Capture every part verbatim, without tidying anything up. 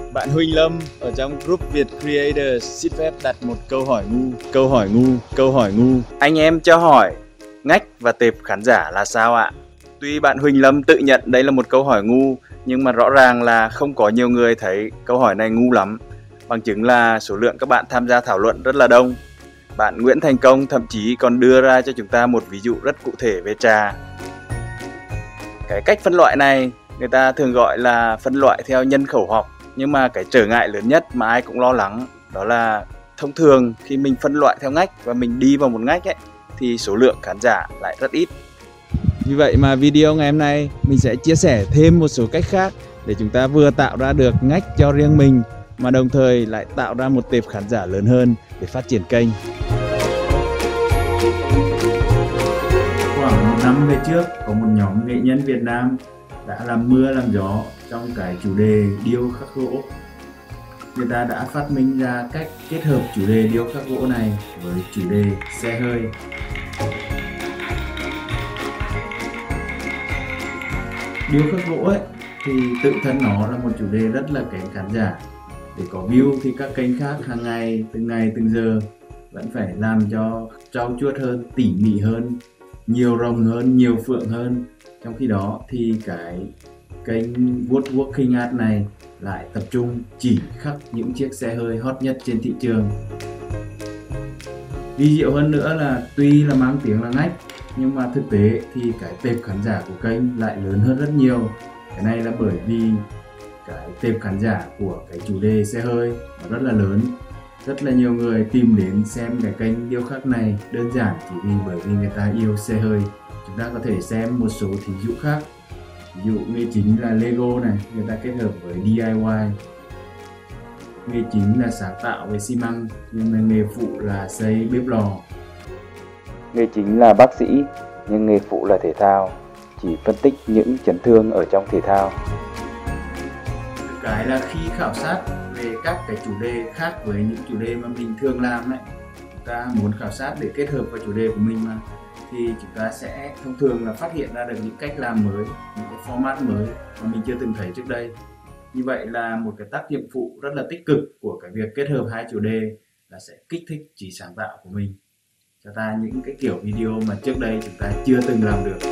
Bạn Huỳnh Lâm ở trong group Việt Creators xin phép đặt một câu hỏi ngu, câu hỏi ngu, câu hỏi ngu. Anh em cho hỏi, ngách và tệp khán giả là sao ạ? Tuy bạn Huỳnh Lâm tự nhận đây là một câu hỏi ngu, nhưng mà rõ ràng là không có nhiều người thấy câu hỏi này ngu lắm. Bằng chứng là số lượng các bạn tham gia thảo luận rất là đông. Bạn Nguyễn Thành Công thậm chí còn đưa ra cho chúng ta một ví dụ rất cụ thể về trà. Cái cách phân loại này người ta thường gọi là phân loại theo nhân khẩu học. Nhưng mà cái trở ngại lớn nhất mà ai cũng lo lắng đó là thông thường khi mình phân loại theo ngách và mình đi vào một ngách ấy, thì số lượng khán giả lại rất ít. Vì vậy mà video ngày hôm nay mình sẽ chia sẻ thêm một số cách khác để chúng ta vừa tạo ra được ngách cho riêng mình mà đồng thời lại tạo ra một tệp khán giả lớn hơn để phát triển kênh. Khoảng một năm về trước có một nhóm nghệ nhân Việt Nam đã làm mưa làm gió trong cái chủ đề điêu khắc gỗ. Người ta đã phát minh ra cách kết hợp chủ đề điêu khắc gỗ này với chủ đề xe hơi. Điêu khắc gỗ ấy thì tự thân nó là một chủ đề rất là kén khán giả. Để có view thì các kênh khác hàng ngày, từng ngày từng giờ vẫn phải làm cho trau chuốt hơn, tỉ mỉ hơn, nhiều rồng hơn, nhiều phượng hơn. Trong khi đó thì cái kênh Woodworking Art này lại tập trung chỉ khắc những chiếc xe hơi hot nhất trên thị trường. Vi diệu hơn nữa là tuy là mang tiếng là ngách, nhưng mà thực tế thì cái tệp khán giả của kênh lại lớn hơn rất nhiều. Cái này là bởi vì cái tệp khán giả của cái chủ đề xe hơi nó rất là lớn. Rất là nhiều người tìm đến xem cái kênh điêu khắc này đơn giản chỉ vì bởi vì người ta yêu xe hơi. Chúng ta có thể xem một số thí dụ khác. Ví dụ nghề chính là Lego này, người ta kết hợp với đê i y. Nghề chính là sáng tạo với xi măng, nhưng mà nghề phụ là xây bếp lò. Nghề chính là bác sĩ, nhưng nghề phụ là thể thao, chỉ phân tích những chấn thương ở trong thể thao. Cái là khi khảo sát về các cái chủ đề khác với những chủ đề mà mình thường làm ấy, chúng ta muốn khảo sát để kết hợp vào chủ đề của mình mà, thì chúng ta sẽ thông thường là phát hiện ra được những cách làm mới, những cái format mới mà mình chưa từng thấy trước đây. Như vậy là một cái tác dụng phụ rất là tích cực của cái việc kết hợp hai chủ đề là sẽ kích thích trí sáng tạo của mình, cho ta những cái kiểu video mà trước đây chúng ta chưa từng làm được.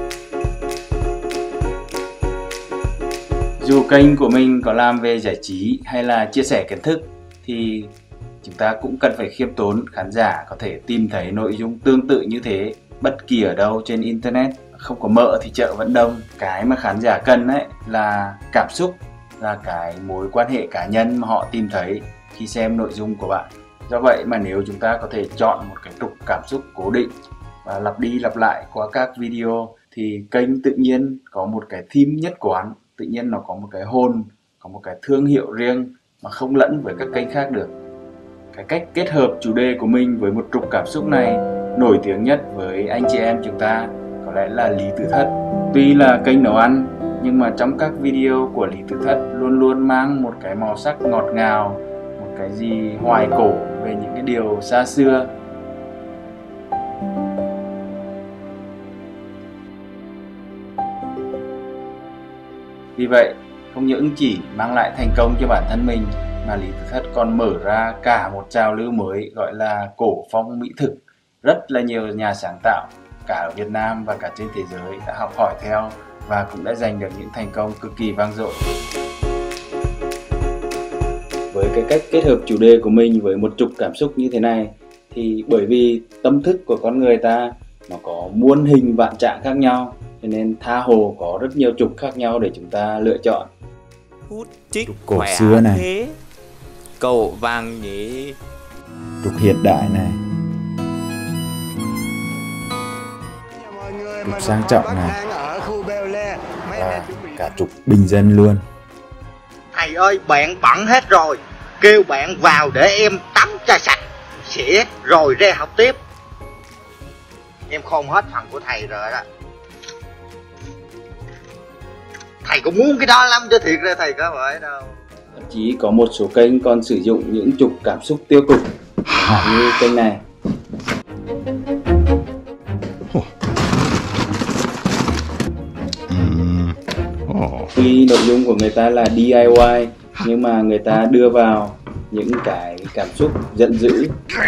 Dù kênh của mình có làm về giải trí hay là chia sẻ kiến thức thì chúng ta cũng cần phải khiêm tốn. Khán giả có thể tìm thấy nội dung tương tự như thế bất kỳ ở đâu trên internet. Không có mỡ thì chợ vẫn đông. Cái mà khán giả cần ấy là cảm xúc, là cái mối quan hệ cá nhân mà họ tìm thấy khi xem nội dung của bạn. Do vậy mà nếu chúng ta có thể chọn một cái trục cảm xúc cố định và lặp đi lặp lại qua các video thì kênh tự nhiên có một cái theme nhất quán, tự nhiên nó có một cái hồn, có một cái thương hiệu riêng mà không lẫn với các kênh khác được. Cái cách kết hợp chủ đề của mình với một trục cảm xúc này nổi tiếng nhất với anh chị em chúng ta có lẽ là Lý Tử Thất. Tuy là kênh nấu ăn nhưng mà trong các video của Lý Tử Thất luôn luôn mang một cái màu sắc ngọt ngào, một cái gì hoài cổ về những cái điều xa xưa. Vì vậy, không những chỉ mang lại thành công cho bản thân mình mà Lý Tử Thất còn mở ra cả một trào lưu mới gọi là cổ phong mỹ thực. Rất là nhiều nhà sáng tạo cả ở Việt Nam và cả trên thế giới đã học hỏi theo và cũng đã giành được những thành công cực kỳ vang dội. Với cái cách kết hợp chủ đề của mình với một trục cảm xúc như thế này thì bởi vì tâm thức của con người ta nó có muôn hình vạn trạng khác nhau, cho nên tha hồ có rất nhiều trục khác nhau để chúng ta lựa chọn. Hút chích trục cổ khỏe xưa này, thế. Cậu vàng nhỉ. Trục hiện đại này, trục sang trọng này, và cả trục bình dân luôn. Thầy ơi, bạn bận hết rồi, kêu bạn vào để em tắm cho sạch sẽ rồi ra học tiếp. Em khôn hết phần của thầy rồi đó. Thầy cũng muốn cái đó lắm chứ thiệt ra thầy có phải đâu. Thậm chí có một số kênh còn sử dụng những trục cảm xúc tiêu cực, như kênh này. Tuy nội dung của người ta là đê i y nhưng mà người ta đưa vào những cái cảm xúc giận dữ.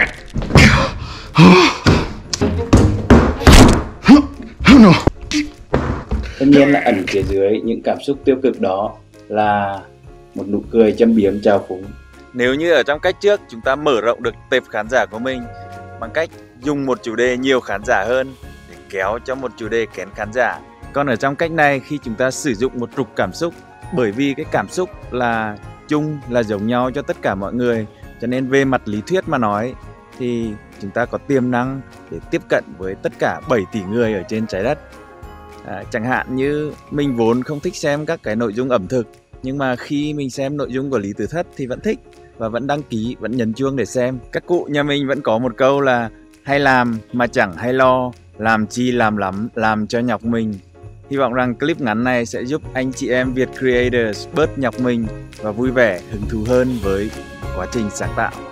Tất nhiên là ẩn phía dưới những cảm xúc tiêu cực đó là một nụ cười châm biếm trào phúng. Nếu như ở trong cách trước chúng ta mở rộng được tệp khán giả của mình bằng cách dùng một chủ đề nhiều khán giả hơn để kéo cho một chủ đề kén khán giả. Còn ở trong cách này, khi chúng ta sử dụng một trục cảm xúc, bởi vì cái cảm xúc là chung, là giống nhau cho tất cả mọi người, cho nên về mặt lý thuyết mà nói thì chúng ta có tiềm năng để tiếp cận với tất cả bảy tỷ người ở trên trái đất. À, chẳng hạn như mình vốn không thích xem các cái nội dung ẩm thực, nhưng mà khi mình xem nội dung của Lý Tử Thất thì vẫn thích và vẫn đăng ký, vẫn nhấn chuông để xem. Các cụ nhà mình vẫn có một câu là hay làm mà chẳng hay lo, làm chi làm lắm, làm cho nhọc mình. Hy vọng rằng clip ngắn này sẽ giúp anh chị em Việt Creators bớt nhọc mình và vui vẻ, hứng thú hơn với quá trình sáng tạo.